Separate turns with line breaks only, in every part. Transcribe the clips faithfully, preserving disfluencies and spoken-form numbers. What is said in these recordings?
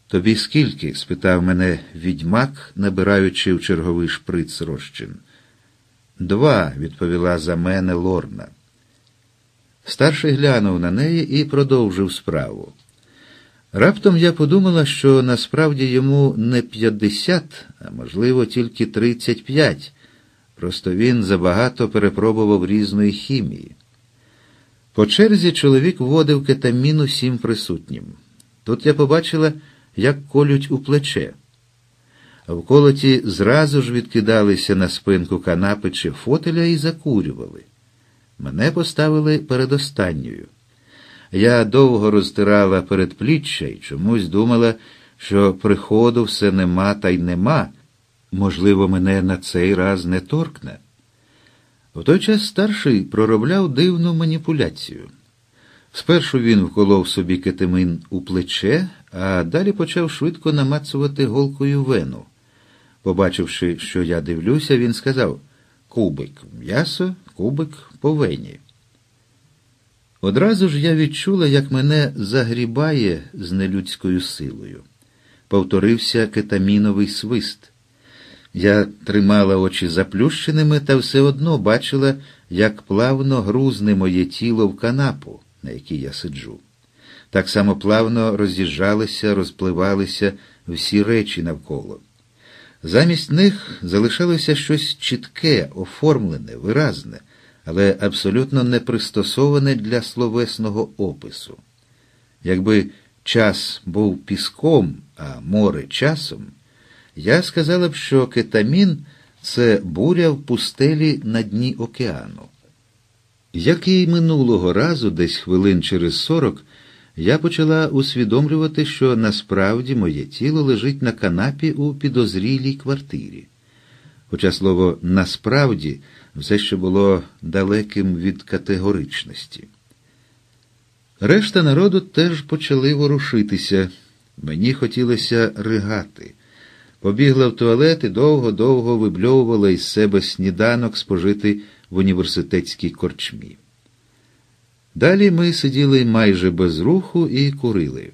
Тобі скільки? – спитав мене відьмак, набираючи в черговий шприц розчин. Два, – відповіла за мене Лорна. Старший глянув на неї і продовжив справу. Раптом я подумала, що насправді йому не п'ятдесят, а можливо тільки тридцять п'ять. Просто він забагато перепробував різної хімії. По черзі чоловік вводив кетамін усім присутнім. Тут я побачила, як колють у плече. Вколоті зразу ж відкидалися на спинку канапи чи фотеля і закурювали. Мене поставили передостанньою. Я довго розтирала передпліччя і чомусь думала, що приходу все нема та й нема. Можливо, мене на цей раз не торкне. В той час старший проробляв дивну маніпуляцію. Спершу він вколов собі кетамін у плече, а далі почав швидко намацувати голкою вену. Побачивши, що я дивлюся, він сказав: «Кубик м'ясо, кубик по вені». Одразу ж я відчула, як мене загрібає з нелюдською силою. Повторився кетаміновий свист. Я тримала очі заплющеними та все одно бачила, як плавно грузне моє тіло в канапу, на якій я сиджу. Так само плавно роз'їжджалися, розпливалися всі речі навколо. Замість них залишалося щось чітке, оформлене, виразне, але абсолютно не пристосоване для словесного опису. Якби час був піском, а море часом, я сказала б, що кетамін – це буря в пустелі на дні океану. Як і минулого разу, десь хвилин через сорок, я почала усвідомлювати, що насправді моє тіло лежить на канапі у підозрілій квартирі. Хоча слово «насправді» все ще було далеким від категоричності. Решта народу теж почали ворушитися. Мені хотілося ригати. Побігла в туалет і довго-довго вибльовувала із себе сніданок, спожитий в університетській корчмі. Далі ми сиділи майже без руху і курили.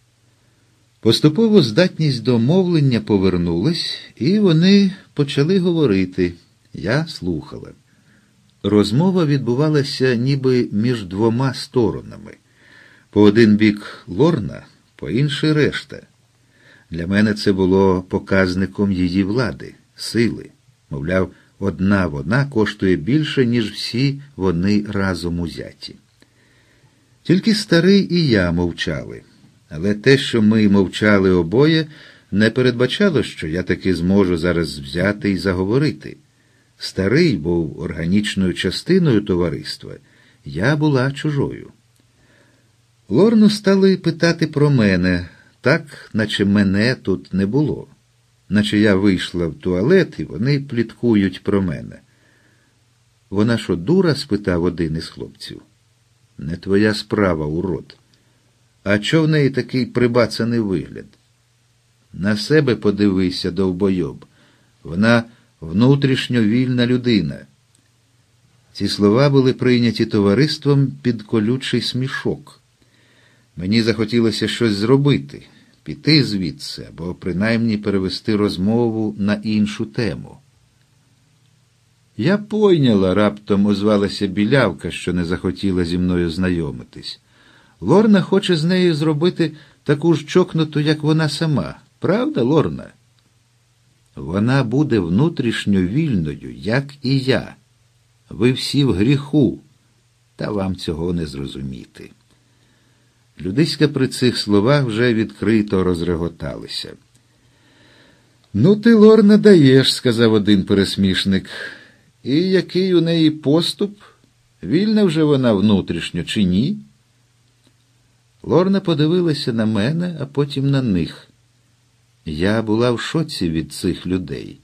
Поступово здатність до мовлення повернулась, і вони почали говорити. Я слухала. Розмова відбувалася ніби між двома сторонами. По один бік Лорна, по інший решта. Для мене це було показником її влади, сили. Мовляв, одна вона коштує більше, ніж всі вони разом узяті. Тільки старий і я мовчали. Але те, що ми мовчали обоє, не передбачало, що я таки зможу зараз взяти і заговорити. Старий був органічною частиною товариства, я була чужою. Лорну стали питати про мене, так, наче мене тут не було. Наче я вийшла в туалет, і вони пліткують про мене. «Вона що, дура?» – спитав один із хлопців. «Не твоя справа, урод. А чо в неї такий прибацаний вигляд?» «На себе подивися, довбойоб. Вона внутрішньо вільна людина». Ці слова були прийняті товариством під колючий смішок. Мені захотілося щось зробити, піти звідси, або принаймні перевести розмову на іншу тему. «Я пойняла», – раптом озвалася білявка, що не захотіла зі мною знайомитись. «Лорна хоче з нею зробити таку ж чокнуту, як вона сама. Правда, Лорна?» «Вона буде внутрішньо вільною, як і я. Ви всі в гріху, та вам цього не зрозуміти». Людиська при цих словах вже відкрито розреготалися. «Ну ти, Лорна, даєш», – сказав один пересмішник. «І який у неї поступ? Вільна вже вона внутрішньо чи ні?» Лорна подивилася на мене, а потім на них. Я була в шоці від цих людей.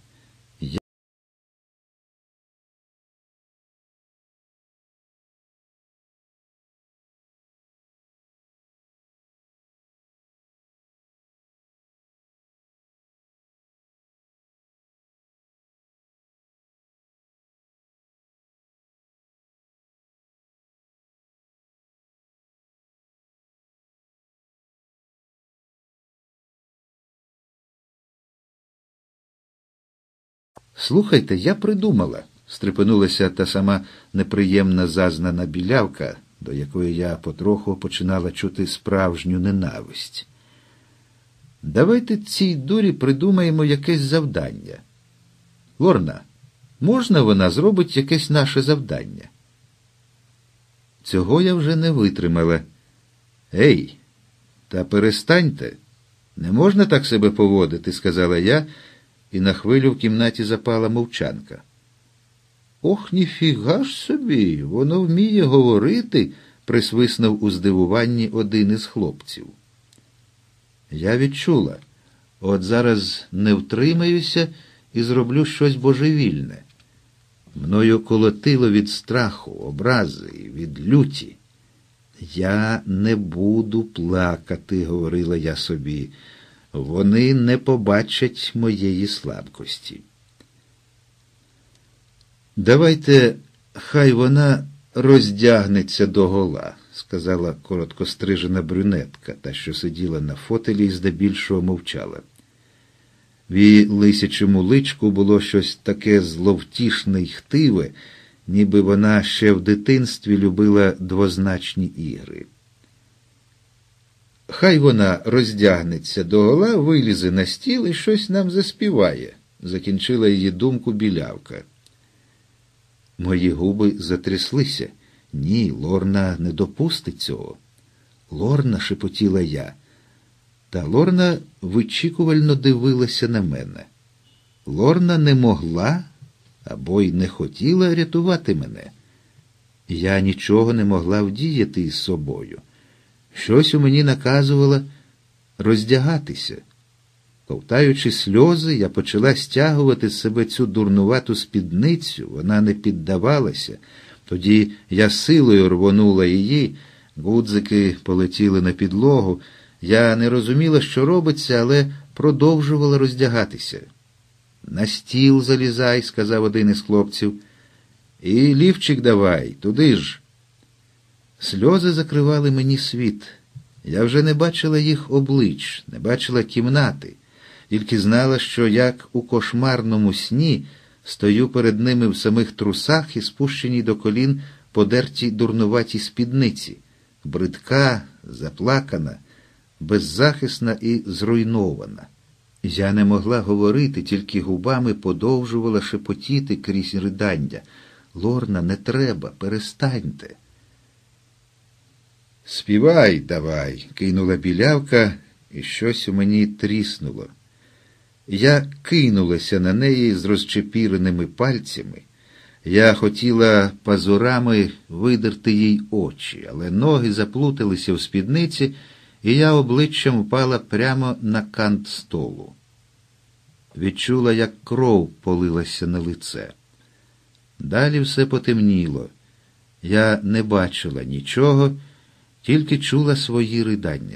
Слухайте, я придумала, стрепенулася та сама неприємна зазнана білявка, до якої я потроху починала чути справжню ненависть. Давайте цій дурі придумаємо якесь завдання. Лорна, можна вона зробить якесь наше завдання? Цього я вже не витримала. Ей, та перестаньте. Не можна так себе поводити, сказала я, і на хвилю в кімнаті запала мовчанка. Ох, ніфіга ж собі, воно вміє говорити, присвиснув у здивуванні один із хлопців. Я відчула, от зараз не втримаюся і зроблю щось божевільне. Мною колотило від страху, образи, від люті. Я не буду плакати, говорила я собі. Вони не побачать моєї слабкості. Давайте, хай вона роздягнеться догола, сказала короткострижена брюнетка, та, що сиділа на фотелі і здебільшого мовчала. В її лисячому личку було щось таке зловтішне й хтиве, ніби вона ще в дитинстві любила двозначні ігри. Хай вона роздягнеться догола, вилізе на стіл і щось нам заспіває, закінчила її думку білявка. Мої губи затряслися. Ні, Лорна не допустить цього. Лорна, шепотіла я. Та Лорна вичікувально дивилася на мене. Лорна не могла або й не хотіла рятувати мене. Я нічого не могла вдіяти із собою. Щось у мені наказувало роздягатися. Ковтаючи сльози, я почала стягувати з себе цю дурнувату спідницю, вона не піддавалася. Тоді я силою рвонула її, гудзики полетіли на підлогу. Я не розуміла, що робиться, але продовжувала роздягатися. «На стіл залізай», – сказав один із хлопців. «І лівчик давай, туди ж». Сльози закривали мені світ. Я вже не бачила їх облич, не бачила кімнати. Тільки знала, що як у кошмарному сні стою перед ними в самих трусах і спущеній до колін подертій дурнуватій спідниці. Бридка, заплакана, беззахисна і зруйнована. Я не могла говорити, тільки губами подовжувала шепотіти крізь ридання. «Лорна, не треба, перестаньте». «Співай давай», – кинула білявка, і щось у мені тріснуло. Я кинулася на неї з розчепіреними пальцями. Я хотіла пазурами видерти їй очі, але ноги заплуталися в спідниці, і я обличчям впала прямо на кант столу. Відчула, як кров полилася на лице. Далі все потемніло. Я не бачила нічого, тільки чула свої ридання.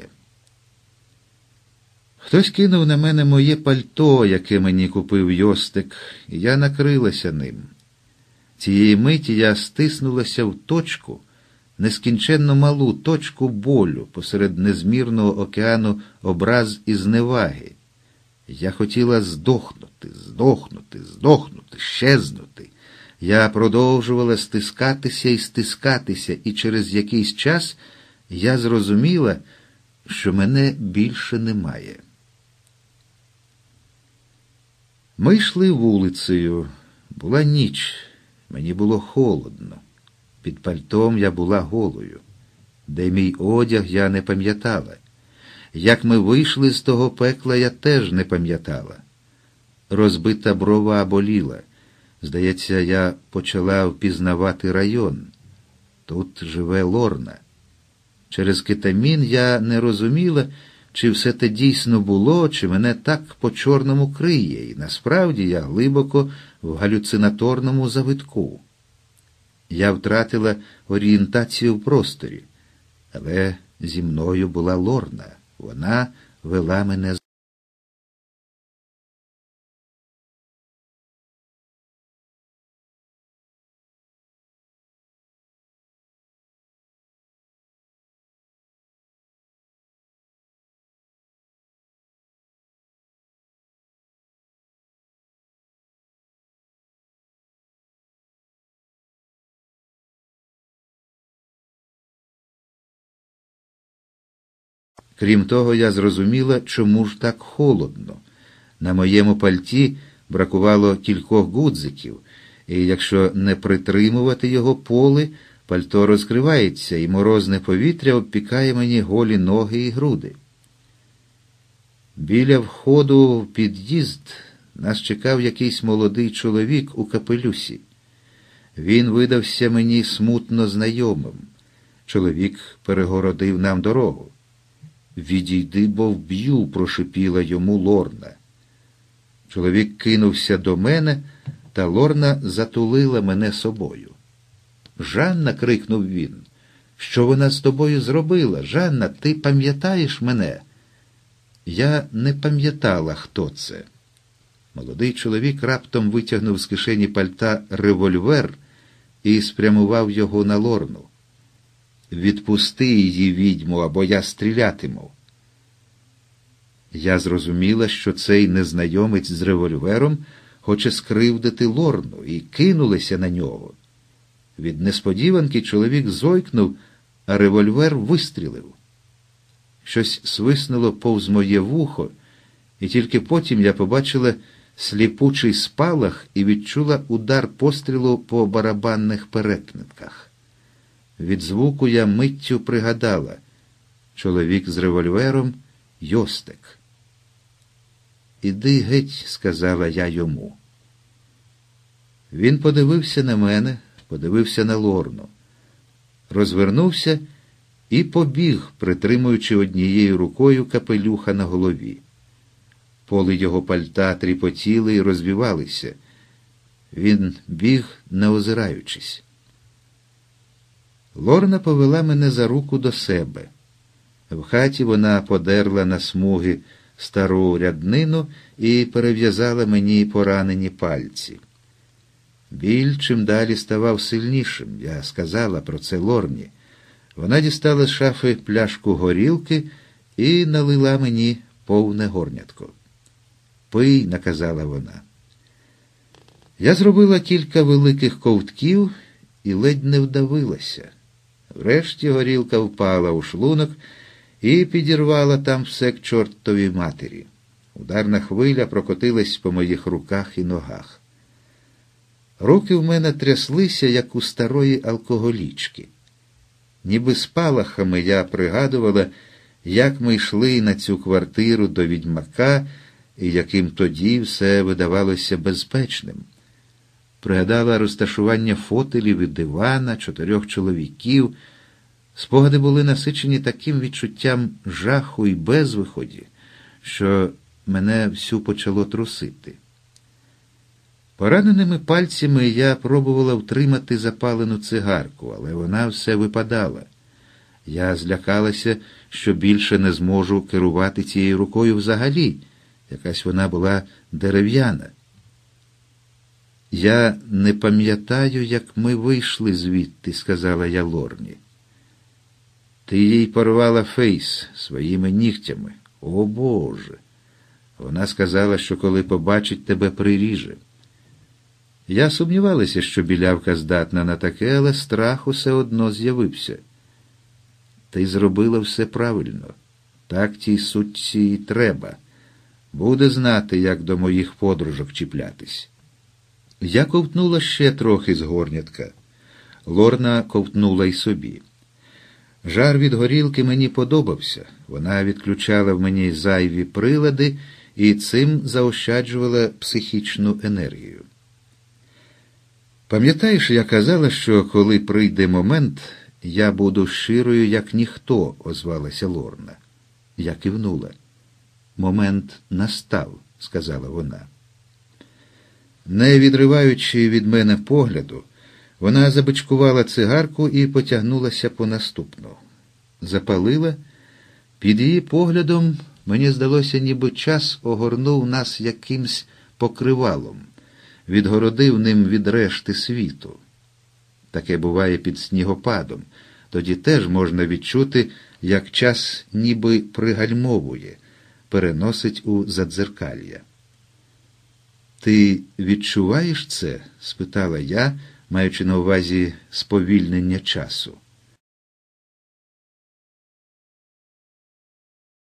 Хтось кинув на мене моє пальто, яке мені купив Йостик, і я накрилася ним. Цієї миті я стиснулася в точку, нескінченно малу точку болю посеред незмірного океану образ і зневаги. Я хотіла здохнути, здохнути, здохнути, щезнути. Я продовжувала стискатися і стискатися, і через якийсь час я зрозуміла, що мене більше немає. Ми йшли вулицею. Була ніч. Мені було холодно. Під пальтом я була голою. Де мій одяг, я не пам'ятала. Як ми вийшли з того пекла, я теж не пам'ятала. Розбита брова боліла. Здається, я почала впізнавати район. Тут живе Лорна. Через кетамін я не розуміла, чи все те дійсно було, чи мене так по-чорному криє, і насправді я глибоко в галюцинаторному завитку. Я втратила орієнтацію в просторі, але зі мною була Лорна. Вона вела мене Крім того, я зрозуміла, чому ж так холодно. На моєму пальті бракувало кількох гудзиків, і якщо не притримувати його поли, пальто розкривається, і морозне повітря обпікає мені голі ноги і груди. Біля входу в під'їзд нас чекав якийсь молодий чоловік у капелюсі. Він видався мені смутно знайомим. Чоловік перегородив нам дорогу. «Відійди, бо вб'ю», – прошипіла йому Лорна. Чоловік кинувся до мене, та Лорна затулила мене собою. «Жанна», – крикнув він, – «що вона з тобою зробила? Жанна, ти пам'ятаєш мене?» Я не пам'ятала, хто це. Молодий чоловік раптом витягнув з кишені пальта револьвер і спрямував його на Лорну. «Відпусти її, відьму, або я стрілятиму». Я зрозуміла, що цей незнайомець з револьвером хоче скривдити Лорну, і кинулася на нього. Від несподіванки чоловік зойкнув, а револьвер вистрілив. Щось свиснуло повз моє вухо, і тільки потім я побачила сліпучий спалах і відчула удар пострілу по барабанних перетинках. Від звуку я миттю пригадала. Чоловік з револьвером – Йостик. «Іди геть», – сказала я йому. Він подивився на мене, подивився на Лорну, розвернувся і побіг, притримуючи однією рукою капелюха на голові. Поли його пальта тріпотіли і розвівалися. Він біг, не озираючись. Лорна повела мене за руку до себе. В хаті вона подерла на смуги стару ряднину і перев'язала мені поранені пальці. Біль чим далі ставав сильнішим, я сказала про це Лорні. Вона дістала з шафи пляшку горілки і налила мені повне горнятко. «Пий», – наказала вона. Я зробила кілька великих ковтків і ледь не вдавилася. Врешті горілка впала у шлунок і підірвала там все к чортовій матері. Ударна хвиля прокотилась по моїх руках і ногах. Руки в мене тряслися, як у старої алкоголічки. Ніби спалахами я пригадувала, як ми йшли на цю квартиру до відьмака, і яким тоді все видавалося безпечним. Пригадала розташування фотелів і дивана, чотирьох чоловіків. Спогади були насичені таким відчуттям жаху і безвиході, що мене всю почало трусити. Пораненими пальцями я пробувала втримати запалену цигарку, але вона все випадала. Я злякалася, що більше не зможу керувати цією рукою взагалі. Якась вона була дерев'яна. «Я не пам'ятаю, як ми вийшли звідти», – сказала я Лорні. «Ти їй порвала фейс своїми нігтями. О, Боже!» Вона сказала, що коли побачить, тебе приріже. Я сумнівалася, що білявка здатна на таке, але страх усе одно з'явився. «Ти зробила все правильно. Так тій сутці й треба. Буде знати, як до моїх подружок чіплятись». Я ковтнула ще трохи з горнятка. Лорна ковтнула й собі. Жар від горілки мені подобався. Вона відключала в мені зайві прилади і цим заощаджувала психічну енергію. «Пам'ятаєш, я казала, що коли прийде момент, я буду щирою, як ніхто», – озвалася Лорна. Я кивнула. «Момент настав», – сказала вона. Не відриваючи від мене погляду, вона забичкувала цигарку і потягнулася по наступну. Запалила. Під її поглядом мені здалося, ніби час огорнув нас якимсь покривалом, відгородив ним від решти світу. Таке буває під снігопадом. Тоді теж можна відчути, як час ніби пригальмовує, переносить у задзеркалля. «Ти відчуваєш це?» – спитала я, маючи на увазі сповільнення часу.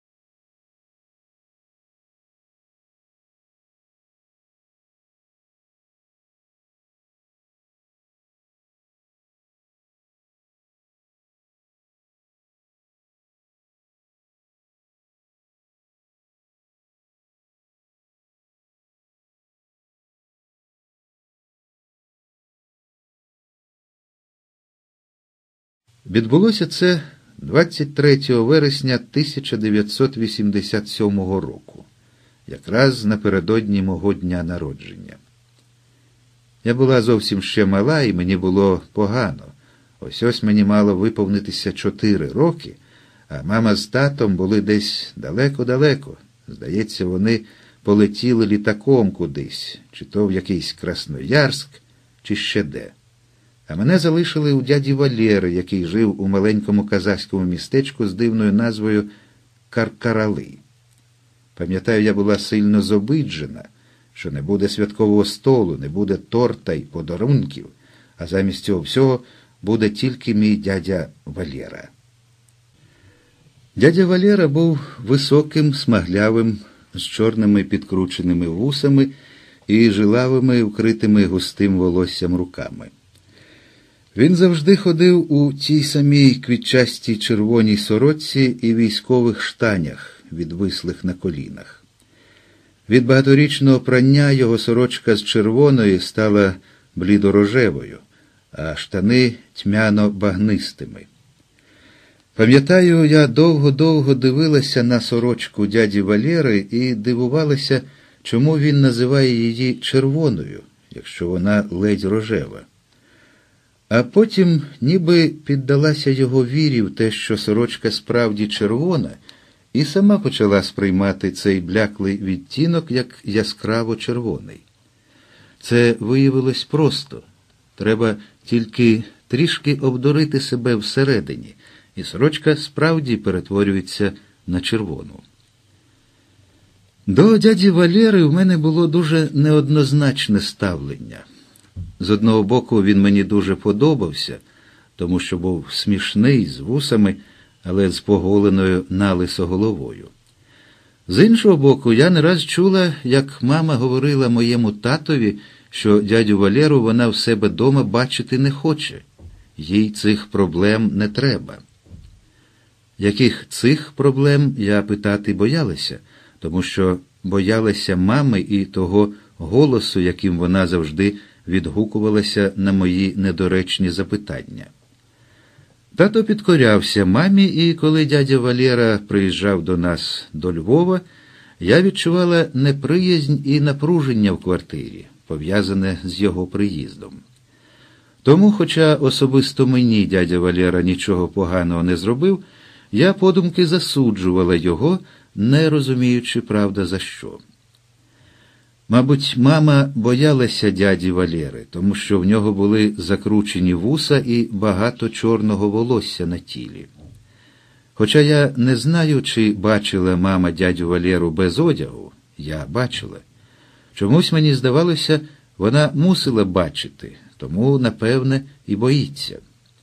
Відбулося це двадцять третього вересня тисяча дев'ятсот вісімдесят сьомого року, якраз напередодні мого дня народження. Я була зовсім ще мала, і мені було погано. Ось-ось мені мало виповнитися чотири роки, а мама з татом були десь далеко-далеко. Здається, вони полетіли літаком кудись, чи то в якийсь Красноярськ, чи ще де. А мене залишили у дяді Валєри, який жив у маленькому казахському містечку з дивною назвою Каркарали. Пам'ятаю, я була сильно зобиджена, що не буде святкового столу, не буде торта й подарунків, а замість цього всього буде тільки мій дядя Валєра. Дядя Валєра був високим, смаглявим, з чорними підкрученими вусами і жилавими, вкритими густим волоссям руками. Він завжди ходив у тій самій квітчастій червоній сорочці і військових штанях, відвислих на колінах. Від багаторічного прання його сорочка з червоної стала блідорожевою, а штани тьмяно-багнистими. Пам'ятаю, я довго-довго дивилася на сорочку дяді Валєри і дивувалася, чому він називає її червоною, якщо вона ледь рожева. А потім ніби піддалася його вірі в те, що сорочка справді червона, і сама почала сприймати цей бляклий відтінок як яскраво червоний. Це виявилось просто. Треба тільки трішки обдурити себе всередині, і сорочка справді перетворюється на червону. До дяді Валєри в мене було дуже неоднозначне ставлення. З одного боку, він мені дуже подобався, тому що був смішний, з вусами, але з поголеною налисо головою. З іншого боку, я не раз чула, як мама говорила моєму татові, що дядю Валєру вона в себе дома бачити не хоче. Їй цих проблем не треба. Яких цих проблем, я питати боялася, тому що боялася мами і того голосу, яким вона завжди відгукувалася на мої недоречні запитання. Тато підкорявся мамі, і коли дядя Валєра приїжджав до нас до Львова, я відчувала неприязнь і напруження в квартирі, пов'язане з його приїздом. Тому, хоча особисто мені дядя Валєра нічого поганого не зробив, я подумки засуджувала його, не розуміючи, правда, за що. Мабуть, мама боялася дяді Валєри, тому що в нього були закручені вуса і багато чорного волосся на тілі. Хоча я не знаю, чи бачила мама дядю Валєру без одягу, я бачила. Чомусь мені здавалося, вона мусила бачити, тому, напевне, і боїться.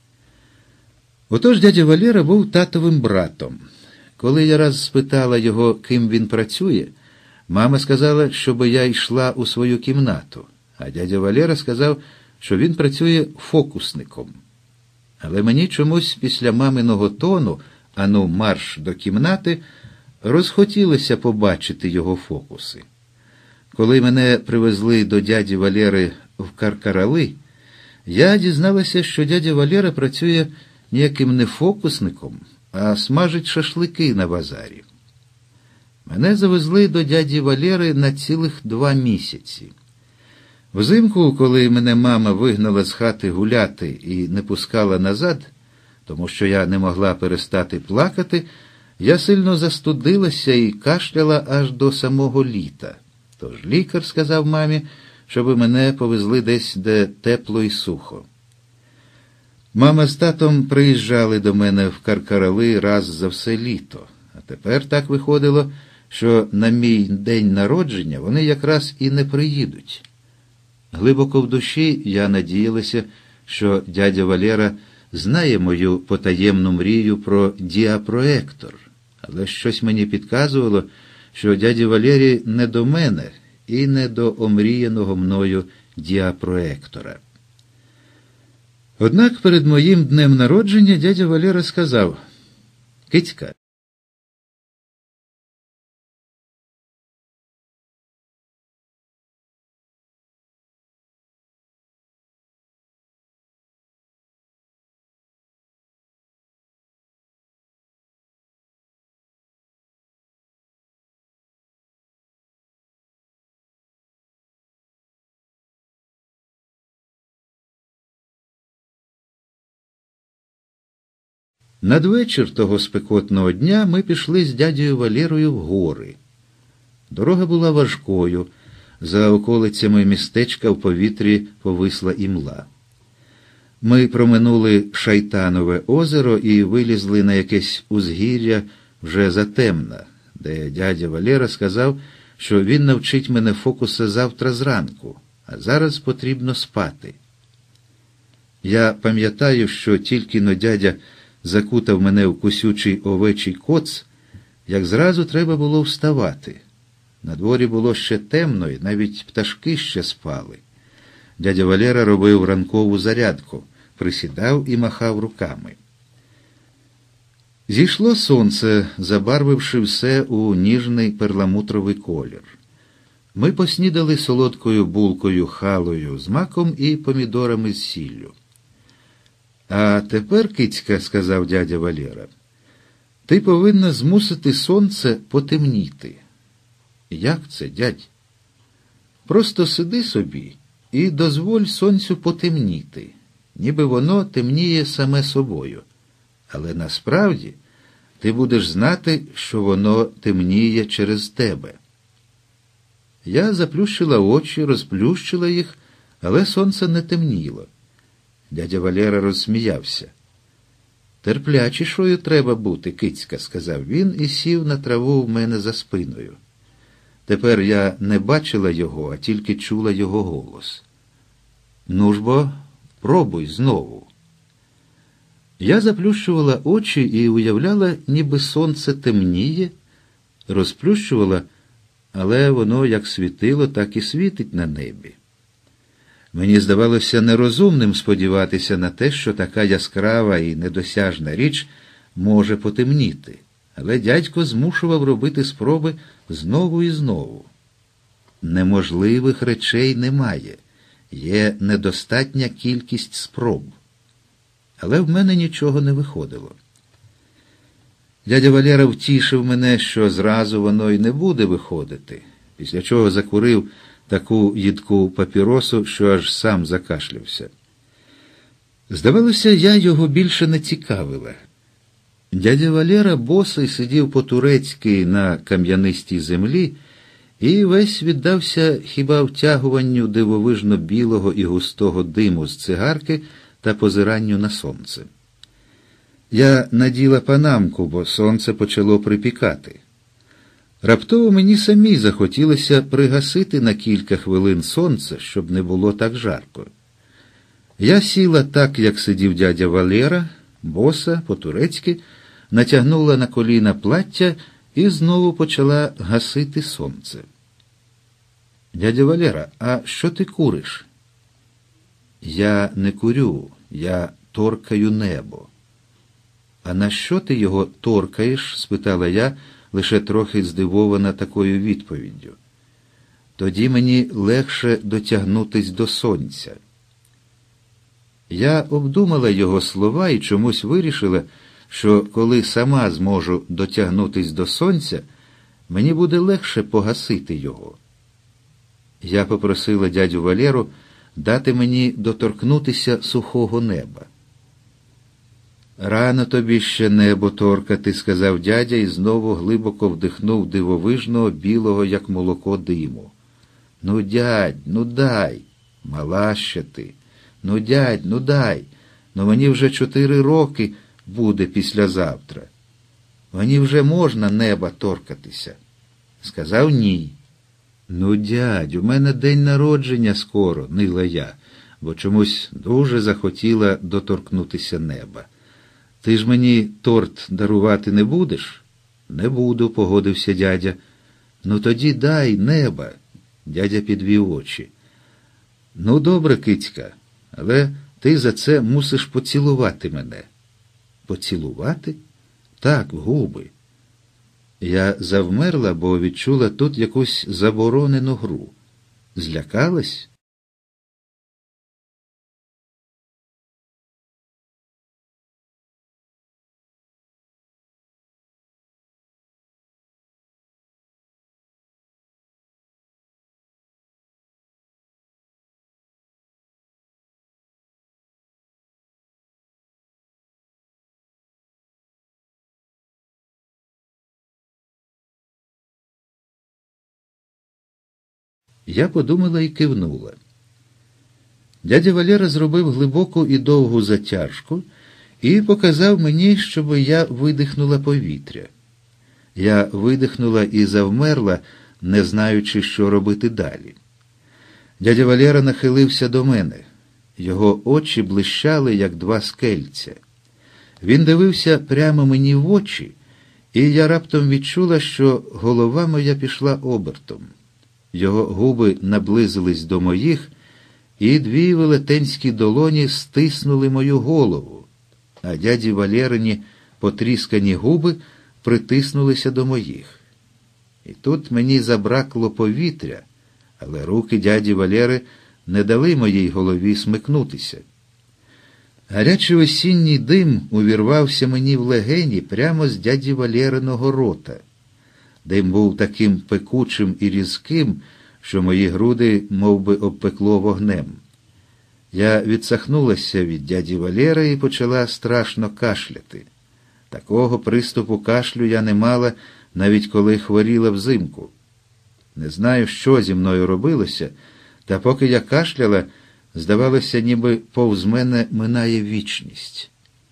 Отож дядя Валєра був татовим братом. Коли я раз спитала його, ким він працює, мама сказала, щоб я йшла у свою кімнату, а дядя Валєра сказав, що він працює фокусником. Але мені чомусь після маминого тону, ану марш до кімнати, розхотілося побачити його фокуси. Коли мене привезли до дяді Валєри в Каркарали, я дізналася, що дядя Валєра працює ніяким не фокусником, а смажить шашлики на базарі. Мене завезли до дяді Валєри на цілих два місяці. Взимку, коли мене мама вигнала з хати гуляти і не пускала назад, тому що я не могла перестати плакати, я сильно застудилася і кашляла аж до самого літа. Тож лікар сказав мамі, щоб мене повезли десь, де тепло і сухо. Мама з татом приїжджали до мене в Каркарали раз за все літо, а тепер так виходило, що на мій день народження вони якраз і не приїдуть. Глибоко в душі я надіялася, що дядя Валєра знає мою потаємну мрію про діапроектор, але щось мені підказувало, що дяді Валєрі не до мене і не до омріяного мною діапроектора. Однак перед моїм днем народження дядя Валєра сказав: «Кицька, Надвечір того спекотного дня ми пішли з дядею Валерою в гори. Дорога була важкою, за околицями містечка в повітрі повисла імла. Ми проминули Шайтанове озеро і вилізли на якесь узгір'я вже затемна, де дядя Валера сказав, що він навчить мене фокуса завтра зранку, а зараз потрібно спати. Я пам'ятаю, що тільки-но дядя закутав мене в кусючий овечий коц, як зразу треба було вставати. На дворі було ще темно, і навіть пташки ще спали. Дядя Валера робив ранкову зарядку, присідав і махав руками. Зійшло сонце, забарвивши все у ніжний перламутровий колір. Ми поснідали солодкою булкою халою з маком і помідорами з сіллю. «А тепер, кицька, – сказав дядя Валера, – ти повинна змусити сонце потемніти». «Як це, дядь?» «Просто сиди собі і дозволь сонцю потемніти, ніби воно темніє саме собою. Але насправді ти будеш знати, що воно темніє через тебе». Я заплющила очі, розплющила їх, але сонце не темніло. Дядя Валера розсміявся. «Терплячішою треба бути, кицька», – сказав він і сів на траву в мене за спиною. Тепер я не бачила його, а тільки чула його голос. «Ну ж бо, пробуй знову». Я заплющувала очі і уявляла, ніби сонце темніє, розплющувала, але воно як світило, так і світить на небі. Мені здавалося нерозумним сподіватися на те, що така яскрава і недосяжна річ може потемніти, але дядько змушував робити спроби знову і знову. Неможливих речей немає, є недостатня кількість спроб. Але в мене нічого не виходило. Дядя Валера втішив мене, що зразу воно й не буде виходити, після чого закурив таку їдку папіросу, що аж сам закашлявся. Здавалося, я його більше не цікавила. Дядя Валера босий сидів по-турецьки на кам'янистій землі і весь віддався хіба втягуванню дивовижно білого і густого диму з цигарки та позиранню на сонце. Я наділа панамку, бо сонце почало припікати. Раптово мені самій захотілося пригасити на кілька хвилин сонце, щоб не було так жарко. Я сіла так, як сидів дядя Валера, боса, по-турецьки, натягнула на коліна плаття і знову почала гасити сонце. «Дядя Валера, а що ти куриш?» «Я не курю, я торкаю небо». «А на що ти його торкаєш?» – спитала я, лише трохи здивована такою відповіддю. «Тоді мені легше дотягнутись до сонця». Я обдумала його слова і чомусь вирішила, що коли сама зможу дотягнутись до сонця, мені буде легше погасити його. Я попросила дядю Валеру дати мені доторкнутися сухого неба. «Рано тобі ще небо торкати», – сказав дядя і знову глибоко вдихнув дивовижного білого, як молоко, диму. «Ну, дядь, ну дай, мала ще ти. Ну, дядь, ну дай, ну мені вже чотири роки буде післязавтра. Мені вже можна неба торкатися». Сказав ні. «Ну, дядь, у мене день народження скоро», – нила я, бо чомусь дуже захотіла доторкнутися неба. «Ти ж мені торт дарувати не будеш?» «Не буду», – погодився дядя. «Ну тоді дай неба», – дядя підвів очі. «Ну, добре, кицька, але ти за це мусиш поцілувати мене». «Поцілувати?» «Так, в губи». Я завмерла, бо відчула тут якусь заборонену гру. Злякалась? Я подумала і кивнула. Дядя Валера зробив глибоку і довгу затяжку і показав мені, щоб я видихнула повітря. Я видихнула і завмерла, не знаючи, що робити далі. Дядя Валера нахилився до мене. Його очі блищали, як два скельця. Він дивився прямо мені в очі, і я раптом відчула, що голова моя пішла обертом. Його губи наблизились до моїх, і дві велетенські долоні стиснули мою голову, а дяді Валерині потріскані губи притиснулися до моїх. І тут мені забракло повітря, але руки дяді Валери не дали моїй голові смикнутися. Гарячий осінній дим увірвався мені в легені прямо з дяді Валериного рота. Дим був таким пекучим і різким, що мої груди мов би, обпекло вогнем. Я відсахнулася від дяді Валера і почала страшно кашляти. Такого приступу кашлю я не мала, навіть коли хворіла взимку. Не знаю, що зі мною робилося, та поки я кашляла, здавалося, ніби повз мене минає вічність.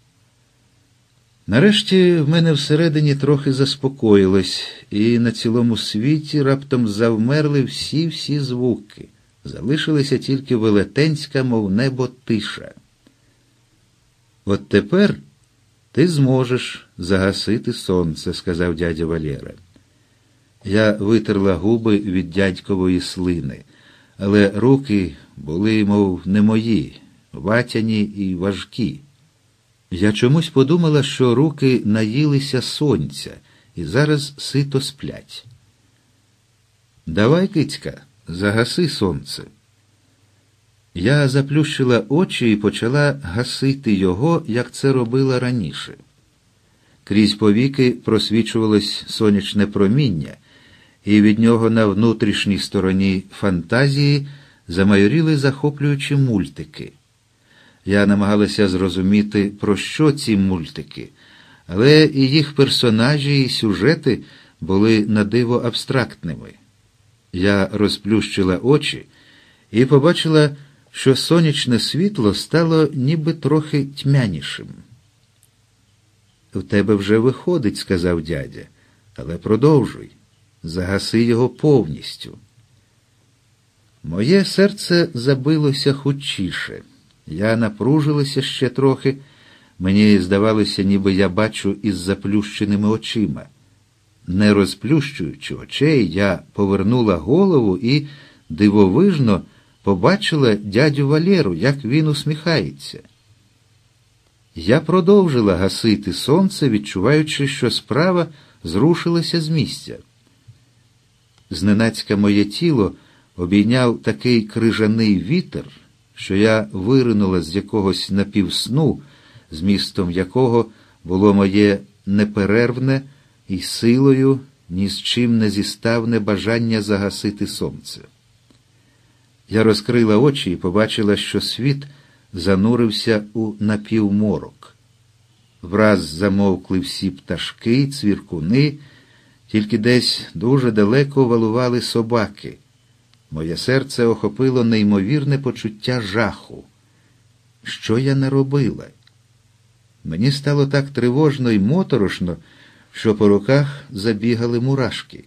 Нарешті в мене всередині трохи заспокоїлось, і на цілому світі раптом завмерли всі-всі звуки. Залишилася тільки велетенська, мов небо, тиша. «От тепер ти зможеш загасити сонце», – сказав дядя Валера. Я витерла губи від дядькової слини, але руки були, мов не мої, ватяні і важкі. Я чомусь подумала, що руки наїлися сонця і зараз сито сплять. «Давай, кицька, загаси сонце». Я заплющила очі і почала гасити його, як це робила раніше. Крізь повіки просвічувалось сонячне проміння, і від нього на внутрішній стороні фантазії замайоріли захоплюючі мультики. Я намагалася зрозуміти, про що ці мультики, але і їх персонажі, і сюжети були надиво абстрактними. Я розплющила очі і побачила, що сонячне світло стало ніби трохи тьмянішим. «У тебе вже виходить», – сказав дядя, – «але продовжуй, загаси його повністю». Моє серце забилося хутчіше. Я напружилася ще трохи, мені здавалося, ніби я бачу із заплющеними очима. Не розплющуючи очей, я повернула голову і дивовижно побачила дядю Валеру, як він усміхається. Я продовжила гасити сонце, відчуваючи, що справа зрушилася з місця. Зненацька моє тіло обійняв такий крижаний вітер, що я виринула з якогось напівсну, змістом якого було моє неперервне і силою ні з чим не зіставне бажання загасити сонце. Я розкрила очі і побачила, що світ занурився у напівморок. Враз замовкли всі пташки, цвіркуни, тільки десь дуже далеко валували собаки. Моє серце охопило неймовірне почуття жаху. Що я наробила? Мені стало так тривожно і моторошно, що по руках забігали мурашки.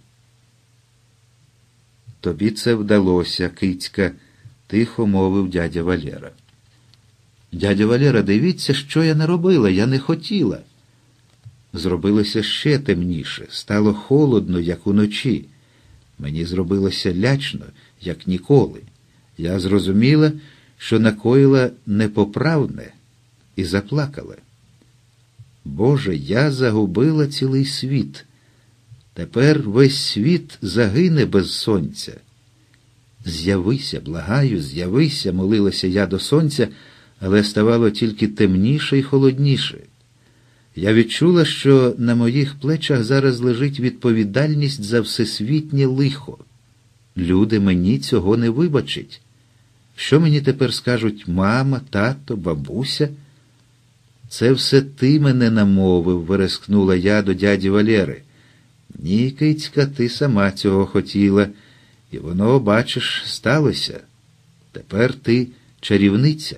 «Тобі це вдалося, кицька», – тихо мовив дядя Валера. «Дядя Валера, дивіться, що я наробила, я не хотіла». Зробилося ще темніше, стало холодно, як уночі. Мені зробилося лячно, як ніколи. Я зрозуміла, що накоїла непоправне, і заплакала. Боже, я загубила цілий світ. Тепер весь світ загине без сонця. «З'явися, благаю, з'явися», – молилася я до сонця, але ставало тільки темніше і холодніше. Я відчула, що на моїх плечах зараз лежить відповідальність за всесвітнє лихо. Люди мені цього не вибачать. Що мені тепер скажуть мама, тато, бабуся? «Це все ти мене намовив», – верескнула я до дяді Валери. «Ні, кицька, ти сама цього хотіла, І воно, бачиш, сталося. Тепер ти чарівниця.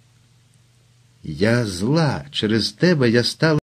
Я зла, через тебе я стала.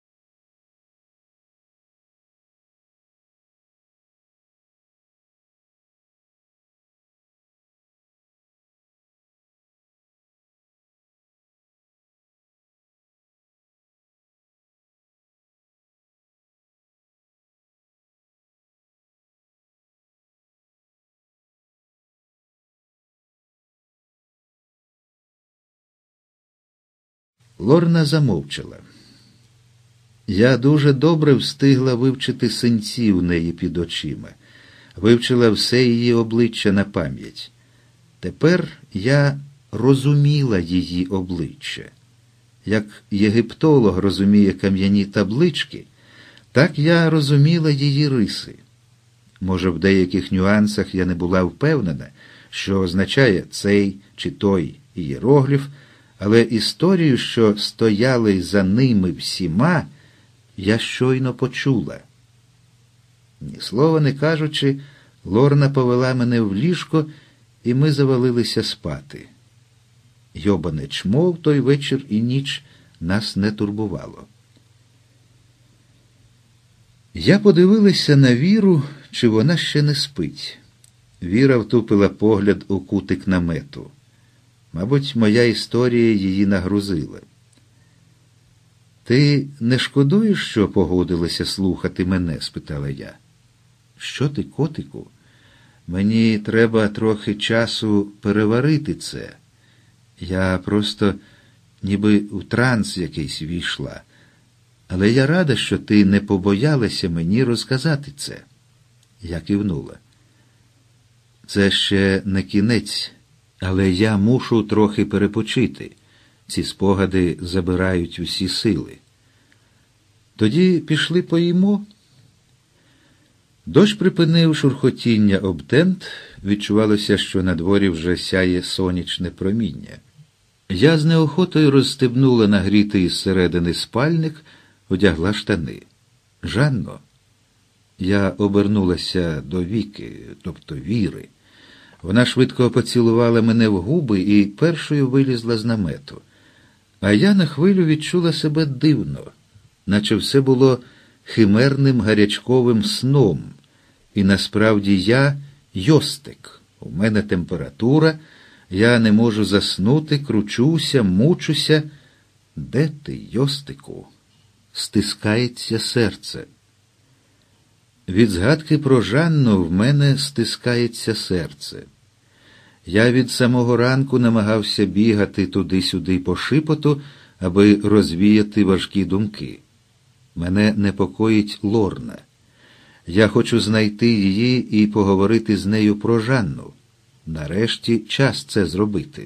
Лорна замовчала. Я дуже добре встигла вивчити синці в неї під очима. Вивчила все її обличчя на пам'ять. Тепер я розуміла її обличчя. Як єгиптолог розуміє кам'яні таблички, так я розуміла її риси. Може, в деяких нюансах я не була впевнена, що означає цей чи той ієрогліф, але історію, що стояли за ними всіма, я щойно почула. Ні слова не кажучи, Лорна повела мене в ліжко, і ми завалилися спати. Йобане чмо в той вечір і ніч нас не турбувало. Я подивилася на Віру, чи вона ще не спить. Віра втупила погляд у кутик намету. Мабуть, моя історія її нагрузила. «Ти не шкодуєш, що погодилася слухати мене?» – спитала я. «Що ти, котику? Мені треба трохи часу переварити це. Я просто ніби в транс якийсь війшла. Але я рада, що ти не побоялася мені розказати це». Я кивнула. «Це ще не кінець, але я мушу трохи перепочити. Ці спогади забирають усі сили. Тоді пішли поїмо». Дощ припинив шурхотіння об тент, відчувалося, що на дворі вже сяє сонячне проміння. Я з неохотою розстебнула нагрітий зсередини спальник, одягла штани. «Жанно». Я обернулася до Віки, тобто Віри. Вона швидко поцілувала мене в губи і першою вилізла з намету. А я на хвилю відчула себе дивно, наче все було химерним гарячковим сном. І насправді я Йостик. У мене температура, я не можу заснути, кручуся, мучуся. Де ти, Йостику? Стискається серце. Від згадки про Жанну в мене стискається серце. Я від самого ранку намагався бігати туди-сюди по шипоту, аби розвіяти важкі думки. Мене непокоїть Лорна. Я хочу знайти її і поговорити з нею про Жанну. Нарешті час це зробити.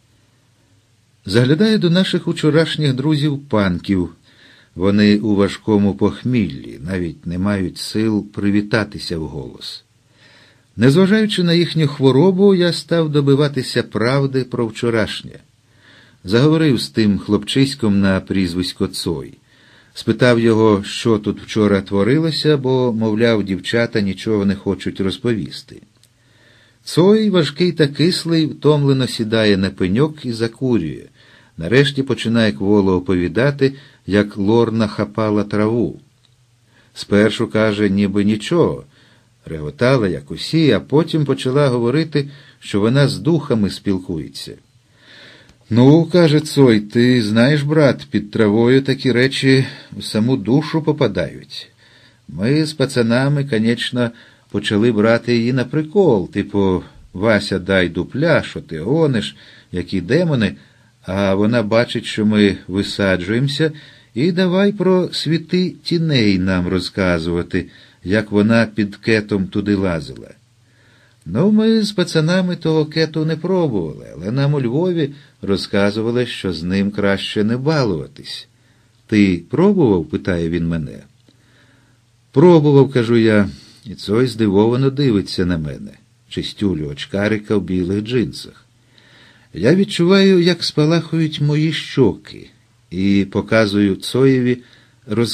Заглядаю до наших учорашніх друзів-панків. Вони у важкому похміллі, навіть не мають сил привітатися вголос. Незважаючи на їхню хворобу, я став добиватися правди про вчорашнє. Заговорив з тим хлопчиськом на прізвисько Цой. Спитав його, що тут вчора творилося, бо, мовляв, дівчата нічого не хочуть розповісти. Цой, важкий та кислий, втомлено сідає на пеньок і закурює. Нарешті починає кволо оповідати, як Лорна хапала траву. Спершу, каже, ніби нічого, реготала, як усі, а потім почала говорити, що вона з духами спілкується. «Ну, – каже Цой, – ти знаєш, брат, під травою такі речі в саму душу попадають. Ми з пацанами, конечно, почали брати її на прикол, типу, Вася, дай дупля, що ти гониш, які демони, а вона бачить, що ми висаджуємося, і давай про світи тіней нам розказувати, як вона під кетом туди лазила. Ну, ми з пацанами того кету не пробували, але нам у Львові розказували, що з ним краще не балуватись. Ти пробував? – питає він мене. Пробував, кажу я, і Цой здивовано дивиться на мене, чистюлю очкарика в білих джинсах. Я відчуваю, як спалахують мої щоки, і показую Цоєві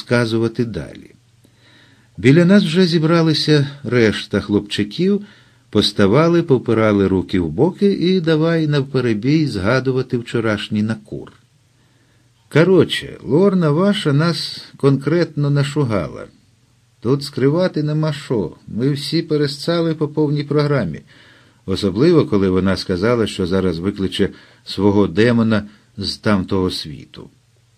розказувати далі. Біля нас вже зібралися решта хлопчиків, Поставали, попирали руки в боки і давай навперебій згадувати вчорашній накур. Короче, Лорна ваша нас конкретно нашугала. Тут скривати нема що. Ми всі пересцали по повній програмі. Особливо, коли вона сказала, що зараз викличе свого демона з тамтого світу.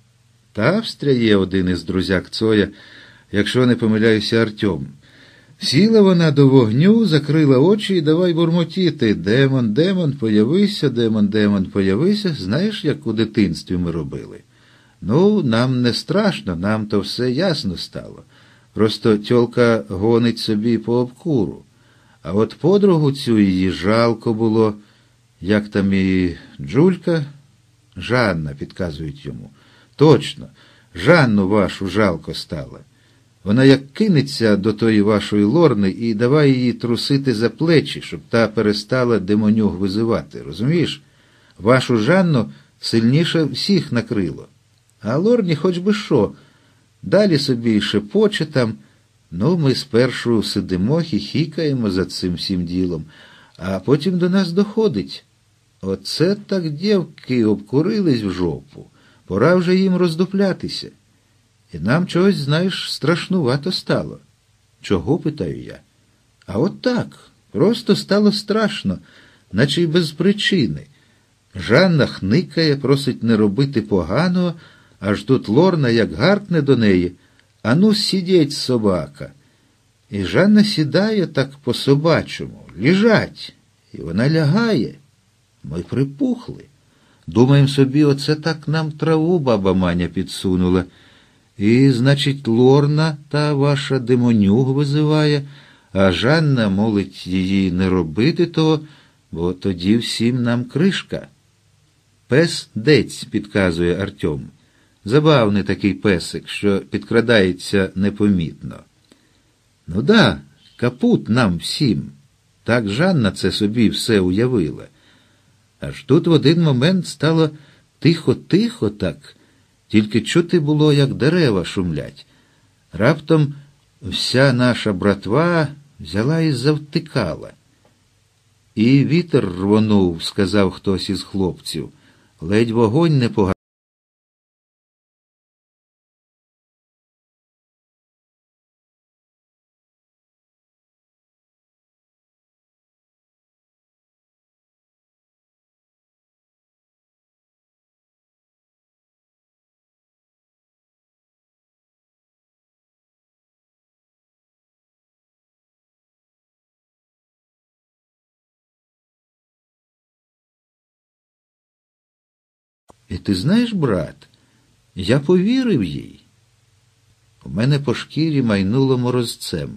Та встряє один із друзяк Цоя, якщо не помиляюся, Артем. Сіла вона до вогню, закрила очі і давай бурмотіти. Демон, демон, появися, демон, демон, появися. Знаєш, як у дитинстві ми робили? Ну, нам не страшно, нам то все ясно стало. Просто тьолка гонить собі по обкуру. А от подругу цю її жалко було, як там і Джулька? Жанна, підказують йому. Точно, Жанну вашу жалко стало. Вона як кинеться до тої вашої Лорни і давай її трусити за плечі, щоб та перестала демонюг визивати, розумієш? Вашу Жанну сильніше всіх накрило. А Лорні хоч би що, далі собі шепоче там. Ну, ми спершу сидимо, хіхікаємо за цим всім ділом, а потім до нас доходить. Оце так дівки обкурились в жопу, пора вже їм роздуплятися. І нам чогось, знаєш, страшнувато стало. Чого, питаю я? А от так, просто стало страшно, наче й без причини. Жанна хникає, просить не робити поганого, аж тут Лорна як гаркне до неї: «А ну, сидіть, собака!» І Жанна сідає так по-собачому, лежать, і вона лягає. Ми припухли. Думаємо собі, оце так нам траву баба Маня підсунула. І, значить, Лорна та ваша демонюг визиває, а Жанна молить її не робити того, бо тоді всім нам кришка. Пес-дець, підказує Артем. Забавний такий песик, що підкрадається непомітно. Ну да, капут нам всім. Так Жанна це собі все уявила. Аж тут в один момент стало тихо-тихо так, тільки чути було, як дерева шумлять. Раптом вся наша братва взяла і завтикала. І вітер рвонув, сказав хтось із хлопців. Ледь вогонь не погасив. І ти знаєш, брат, я повірив їй. У мене по шкірі майнуло морозцем.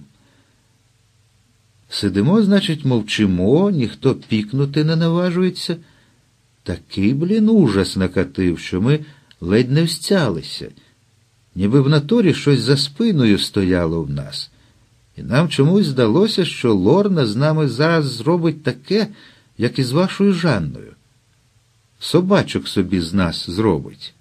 Сидимо, значить, мовчимо, ніхто пікнути не наважується. Такий, блін, ужас накатив, що ми ледь не встялися. Ніби в натурі щось за спиною стояло в нас. І нам чомусь здалося, що Лорна з нами зараз зробить таке, як і з вашою Жанною. Собачок собі з нас зробить.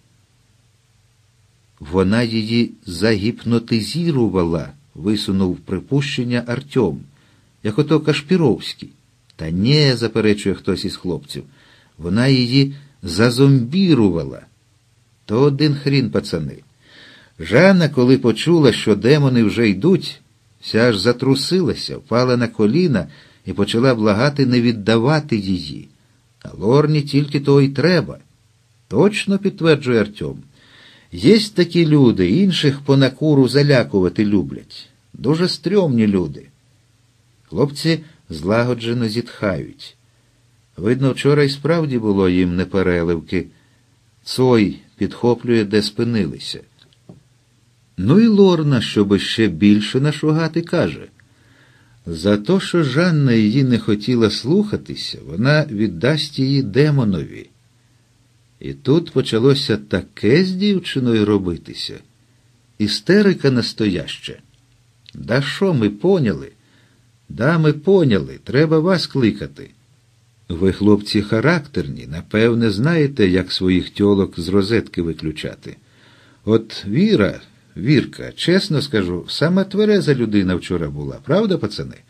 Вона її загіпнотизірувала, висунув припущення Артем, як ото Кашпіровський. Та ні, заперечує хтось із хлопців, вона її зазомбірувала. То один хрін, пацани. Жанна, коли почула, що демони вже йдуть, вся аж затрусилася, впала на коліна і почала благати не віддавати її. А Лорні тільки того й треба. Точно, підтверджує Артем. Єсть такі люди, інших по накуру залякувати люблять. Дуже стрьомні люди. Хлопці злагоджено зітхають. Видно, вчора й справді було їм непереливки. Цой підхоплює, де спинилися. Ну і Лорна, щоби ще більше нашугати, каже: за то, що Жанна її не хотіла слухатися, вона віддасть її демонові. І тут почалося таке з дівчиною робитися. Істерика настояща. Да що, ми поняли? Да, ми поняли, треба вас кликати. Ви, хлопці, характерні, напевне, знаєте, як своїх тьолок з розетки виключати. От Віра, Вірка, чесно скажу, сама твереза людина вчора була, правда, пацани?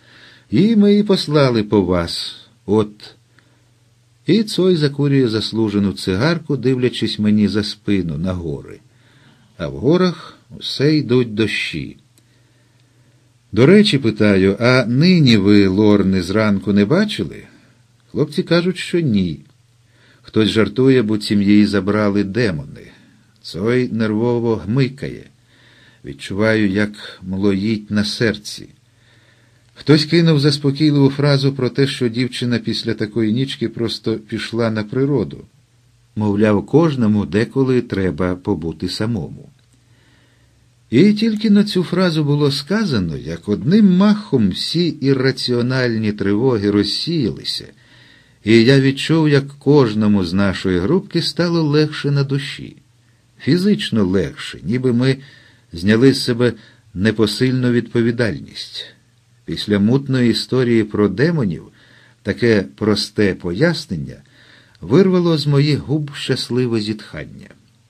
І ми і послали по вас. От. І Цой закурює заслужену цигарку, дивлячись мені за спину на гори. А в горах усе йдуть дощі. До речі, питаю, а нині ви, Лорни, зранку не бачили? Хлопці кажуть, що ні. Хтось жартує, буцім її забрали демони. Цой нервово гмикає. Відчуваю, як млоїть на серці. Хтось кинув заспокійливу фразу про те, що дівчина після такої нічки просто пішла на природу. Мовляв, кожному деколи треба побути самому. І тільки на цю фразу було сказано, як одним махом всі ірраціональні тривоги розсіялися, і я відчув, як кожному з нашої групки стало легше на душі. Фізично легше, ніби ми зняли з себе непосильну відповідальність. Після мутної історії про демонів таке просте пояснення вирвало з моїх губ щасливе зітхання.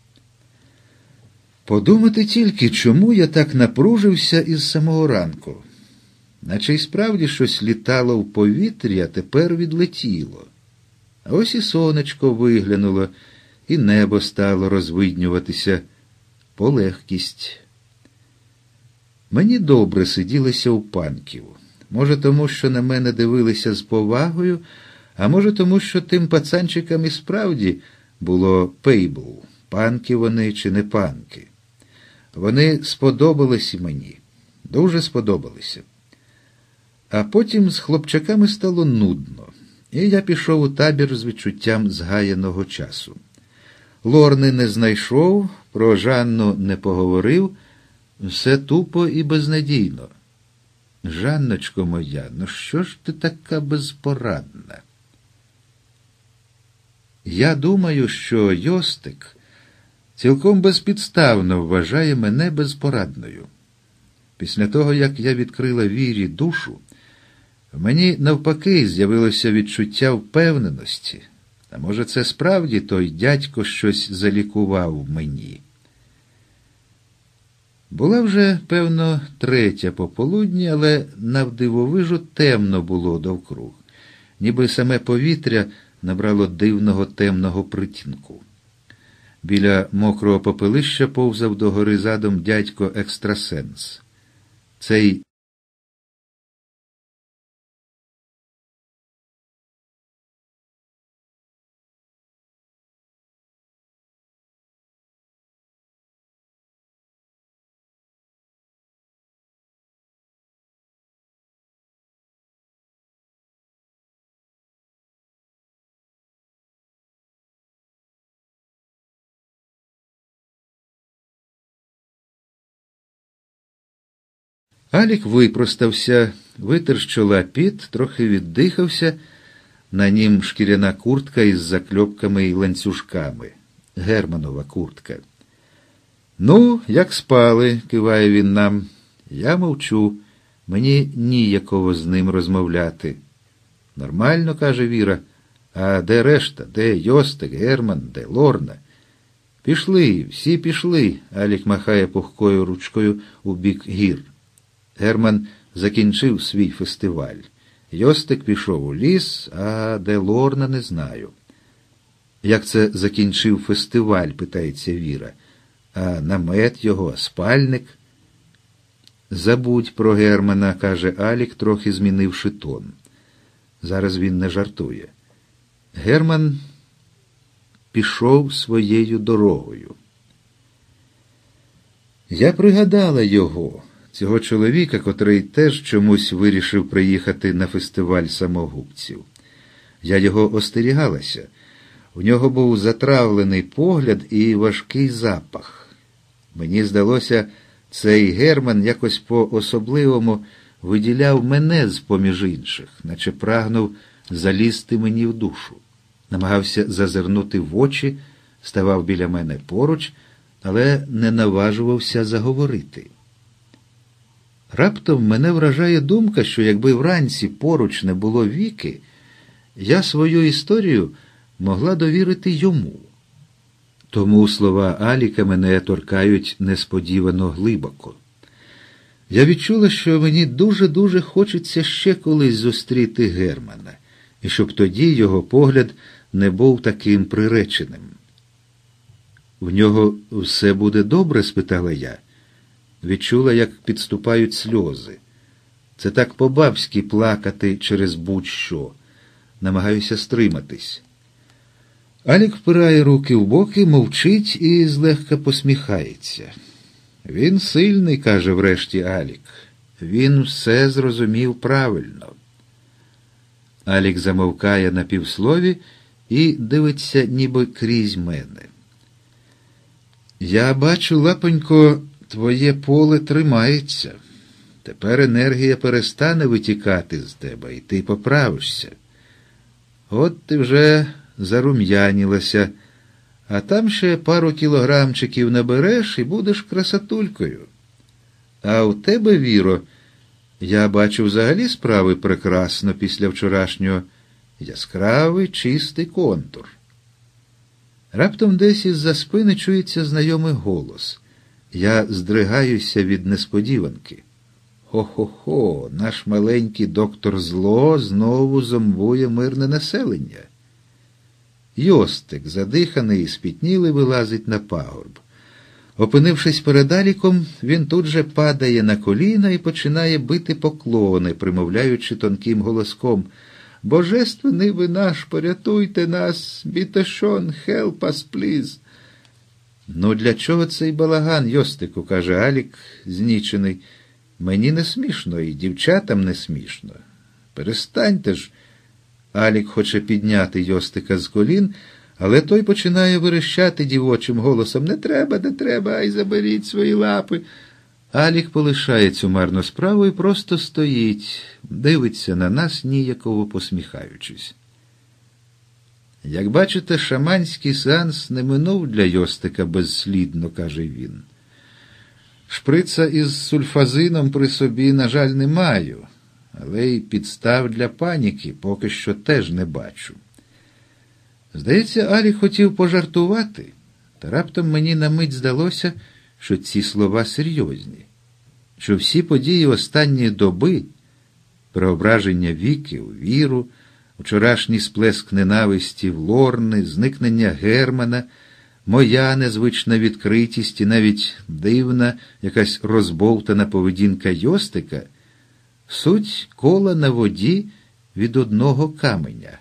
Подумати тільки, чому я так напружився із самого ранку. Наче й справді щось літало в повітрі, а тепер відлетіло. А ось і сонечко виглянуло, і небо стало розвиднюватися. Полегкість. Мені добре сиділося у панків. Може, тому, що на мене дивилися з повагою, а може, тому, що тим пацанчикам і справді було пейбл, панки вони чи не панки. Вони сподобались і мені. Дуже сподобалися. А потім з хлопчаками стало нудно, і я пішов у табір з відчуттям згаяного часу. Лорни не знайшов, про Жанну не поговорив, все тупо і безнадійно. Жанночко моя, ну що ж ти така безпорадна? Я думаю, що Йостик цілком безпідставно вважає мене безпорадною. Після того, як я відкрила Вірі душу, в мені навпаки з'явилося відчуття впевненості. А може, це справді той дядько щось залікував мені. Була вже, певно, третя пополудні, але навдивовижу темно було довкруг. Ніби саме повітря набрало дивного темного притінку. Біля мокрого попелища повзав догори задом дядько Екстрасенс. Цей Алік випростався, витер з чола піт, трохи віддихався, на нім шкіряна куртка із закльопками і ланцюжками. Германова куртка. «Ну, як спали?» – киває він нам. Я мовчу, мені ніяково з ним розмовляти. «Нормально», – каже Віра. «А де решта? Де Йостик, Герман, де Лорна?» «Пішли, всі пішли», – Алік махає пухкою ручкою у бік гір. Герман закінчив свій фестиваль. Йостик пішов у ліс, а де Лорна, не знаю. «Як це закінчив фестиваль?» – питається Віра. «А намет його, спальник?» «Забудь про Германа», – каже Алік, трохи змінивши тон. Зараз він не жартує. Герман пішов своєю дорогою. Я пригадала його, цього чоловіка, котрий теж чомусь вирішив приїхати на фестиваль самогубців. Я його остерігалася. У нього був затравлений погляд і важкий запах. Мені здалося, цей Герман якось по-особливому виділяв мене з-поміж інших, наче прагнув залізти мені в душу. Намагався зазирнути в очі, ставав біля мене поруч, але не наважувався заговорити. Раптом мене вражає думка, що якби вранці поруч не було Віки, я свою історію могла довірити йому. Тому слова Аліка мене торкають несподівано глибоко. Я відчула, що мені дуже-дуже хочеться ще колись зустріти Германа, і щоб тоді його погляд не був таким приреченим. «В нього все буде добре?» – спитала я. Відчула, як підступають сльози. Це так по-бабськи плакати через будь-що. Намагаюся стриматись. Алік впирає руки в боки, мовчить і злегка посміхається. «Він сильний», – каже врешті Алік. «Він все зрозумів правильно». Алік замовкає на півслові і дивиться ніби крізь мене. «Я бачу, лапонько, твоє поле тримається. Тепер енергія перестане витікати з тебе, і ти поправишся. От ти вже зарум'янілася, а там ще пару кілограмчиків набереш і будеш красотулькою. А у тебе, Віро, я бачу взагалі справи прекрасно після вчорашнього. Яскравий, чистий контур». Раптом десь із-за спини чується знайомий голос. Я здригаюся від несподіванки. Хо-хо-хо, наш маленький доктор Зло знову зомбує мирне населення. Йостик, задиханий і спітнілий, вилазить на пагорб. Опинившись перед Аліком, він тут же падає на коліна і починає бити поклони, примовляючи тонким голоском: «Божественний ви наш, порятуйте нас, бітешон, help us, please». «Ну для чого цей балаган, Йостику?» – каже Алік, знічений. «Мені не смішно, і дівчатам не смішно. Перестаньте ж». Алік хоче підняти Йостика з колін, але той починає верещати дівочим голосом: «Не треба, не треба, ай заберіть свої лапи». Алік полишає цю марну справу і просто стоїть, дивиться на нас, ніяково посміхаючись. «Як бачите, шаманський сеанс не минув для Йостика безслідно», – каже він. «Шприца із сульфазином при собі, на жаль, не маю, але й підстав для паніки поки що теж не бачу». Здається, Алік хотів пожартувати, та раптом мені на мить здалося, що ці слова серйозні, що всі події останньої доби, преображення Віки у Віру, вчорашній сплеск ненависті в Лорни, зникнення Германа, моя незвична відкритість і навіть дивна, якась розбовтана поведінка Йостика – суть кола на воді від одного каменя.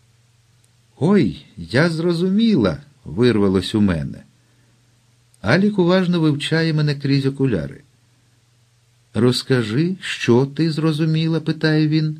«Ой, я зрозуміла», – вирвалось у мене. Алік уважно вивчає мене крізь окуляри. «Розкажи, що ти зрозуміла?» – питає він.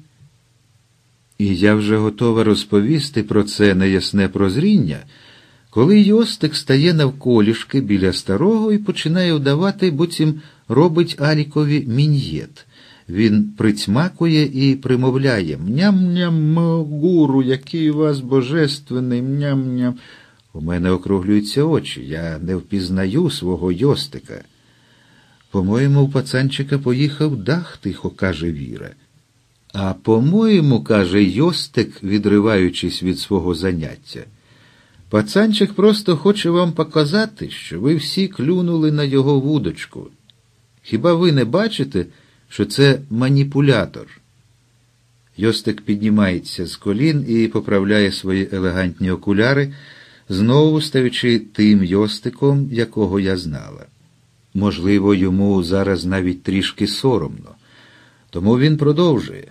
І я вже готова розповісти про це неясне прозріння, коли Йостик стає навколішки біля старого і починає вдавати, буцім робить Алікові мін'єт. Він прицмакує і примовляє: «Мням-ням, гуру, який у вас божественний, мням-ням». У мене округлюються очі, я не впізнаю свого Йостика. «По-моєму, у пацанчика поїхав дах», – тихо каже Віра. «А по-моєму, – каже Йостик, відриваючись від свого заняття, – пацанчик просто хоче вам показати, що ви всі клюнули на його вудочку. Хіба ви не бачите, що це маніпулятор?» Йостик піднімається з колін і поправляє свої елегантні окуляри, знову стаючи тим Йостиком, якого я знала. Можливо, йому зараз навіть трішки соромно. Тому він продовжує.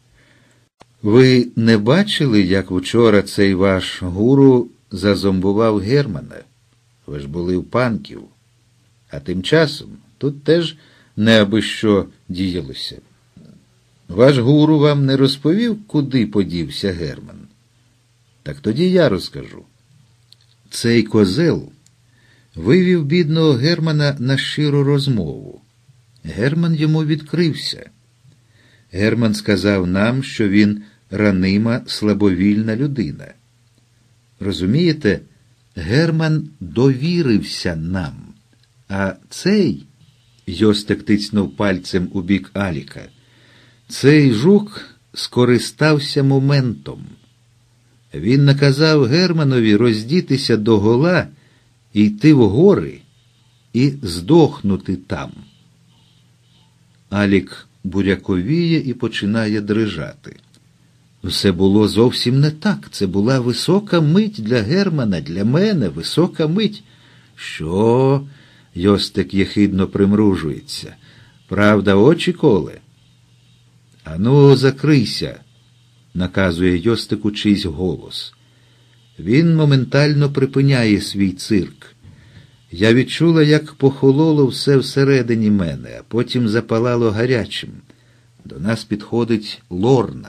«Ви не бачили, як вчора цей ваш гуру зазомбував Германа? Ви ж були в Панків. А тим часом тут теж не аби що діялося. Ваш гуру вам не розповів, куди подівся Герман? Так тоді я розкажу. Цей козел вивів бідного Германа на щиру розмову. Герман йому відкрився. Герман сказав нам, що він ранима, слабовільна людина. Розумієте, Герман довірився нам. А цей, Йостик тицьнув пальцем у бік Аліка, цей жук скористався моментом. Він наказав Германові роздітися догола, йти в гори і здохнути там». Алік буряковіє і починає дрижати. Все було зовсім не так. Це була висока мить для Германа, для мене, висока мить. Що? Йостик єхидно примружується. Правда, очі коле? Ану, закрийся, наказує Йостику чийсь голос. Він моментально припиняє свій цирк. Я відчула, як похололо все всередині мене, а потім запалало гарячим. До нас підходить Лорна.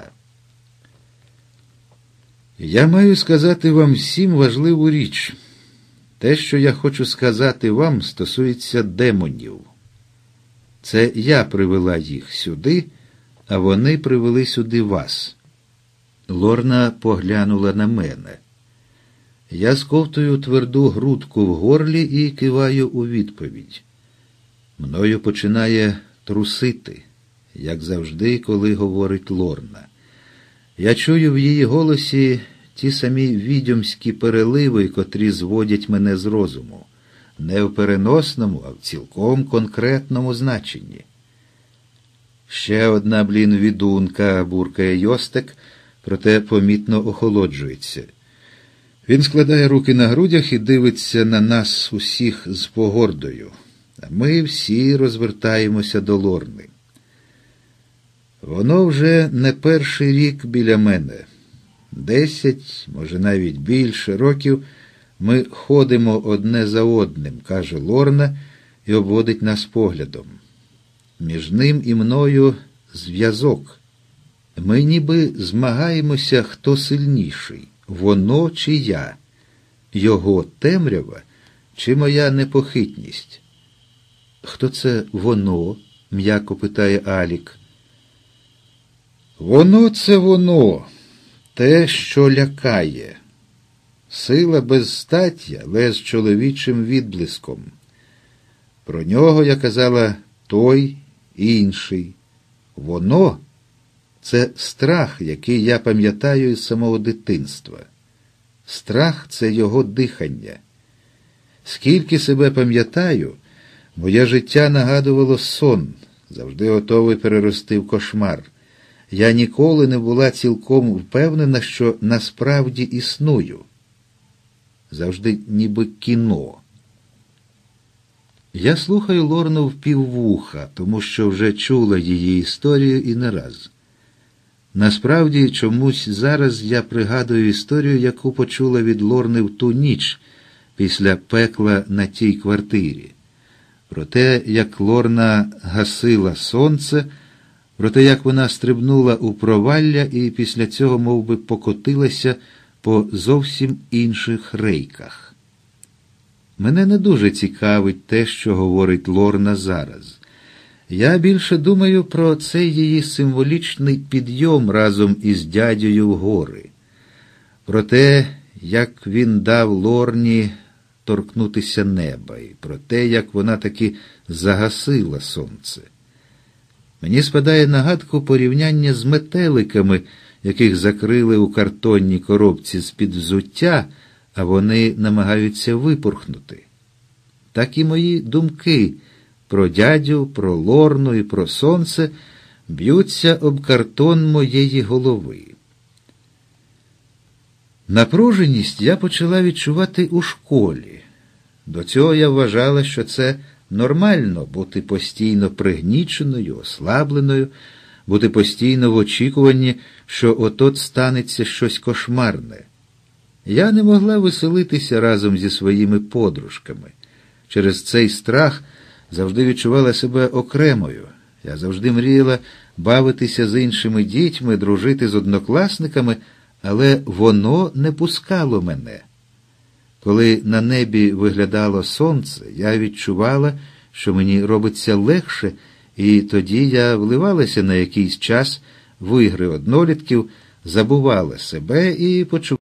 Я маю сказати вам всім важливу річ. Те, що я хочу сказати вам, стосується демонів. Це я привела їх сюди, а вони привели сюди вас. Лорна поглянула на мене. Я сковтую тверду грудку в горлі і киваю у відповідь. Мною починає трусити, як завжди, коли говорить Лорна. Я чую в її голосі ті самі відьомські переливи, котрі зводять мене з розуму. Не в переносному, а в цілком конкретному значенні. Ще одна, блін, відунка, буркає Йостик, проте помітно охолоджується. Він складає руки на грудях і дивиться на нас усіх з погордою. А ми всі розвертаємося до Лорни. Воно вже не перший рік біля мене. Десять, може навіть більше років ми ходимо одне за одним, каже Лорна і обводить нас поглядом. Між ним і мною зв'язок. Ми ніби змагаємося, хто сильніший, воно чи я, його темрява чи моя непохитність. Хто це воно? М'яко питає Алік. Воно це воно, те, що лякає. Сила без статі, але з чоловічим відблиском. Про нього я казала той, інший. Воно – це страх, який я пам'ятаю із самого дитинства. Страх – це його дихання. Скільки себе пам'ятаю, моє життя нагадувало сон, завжди готовий перерости в кошмар. Я ніколи не була цілком впевнена, що насправді існую. Завжди ніби кіно. Я слухаю Лорну впіввуха, тому що вже чула її історію і не раз. Насправді, чомусь зараз я пригадую історію, яку почула від Лорни в ту ніч, після пекла на тій квартирі. Про те, як Лорна гасила сонце, про те, як вона стрибнула у провалля і після цього мов би, покотилася по зовсім інших рейках. Мене не дуже цікавить те, що говорить Лорна зараз. Я більше думаю про цей її символічний підйом разом із дядею в гори. Про те, як він дав Лорні торкнутися неба, і про те, як вона таки загасила сонце. Мені спадає на гадку порівняння з метеликами, яких закрили у картонній коробці з-під взуття, а вони намагаються випорхнути. Так і мої думки про дядю, про Лорну і про сонце б'ються об картон моєї голови. Напруженість я почала відчувати у школі. До цього я вважала, що це нормально бути постійно пригніченою, ослабленою, бути постійно в очікуванні, що от-от станеться щось кошмарне. Я не могла веселитися разом зі своїми подружками. Через цей страх завжди відчувала себе окремою. Я завжди мріяла бавитися з іншими дітьми, дружити з однокласниками, але воно не пускало мене. Коли на небі виглядало сонце, я відчувала, що мені робиться легше, і тоді я вливалася на якийсь час в ігри однолітків, забувала себе і почувала